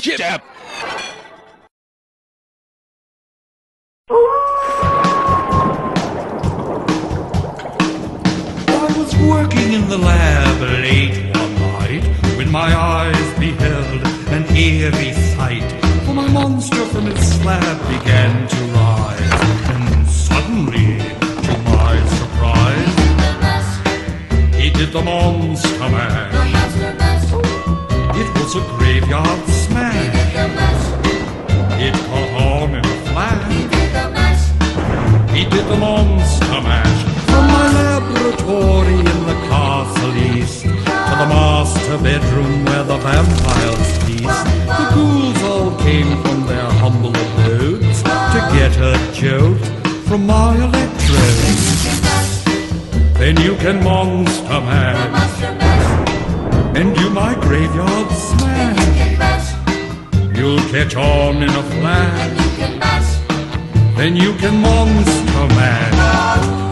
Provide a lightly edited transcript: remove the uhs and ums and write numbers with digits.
Chip. I was working in the lab late one night when my eyes beheld an eerie sight. For my monster from its slab began to rise, and suddenly, to my surprise, he did the monster mash. It was a graveyard smash. It caught on in a flash. He did the monster mash. From my laboratory in the castle east to the master bedroom where the vampires feast, the ghouls all came from their humble abodes to get a jolt from my electrodes. Then you can monster mash and do my graveyard smash. You'll catch on in a flash. Then you can monster mash.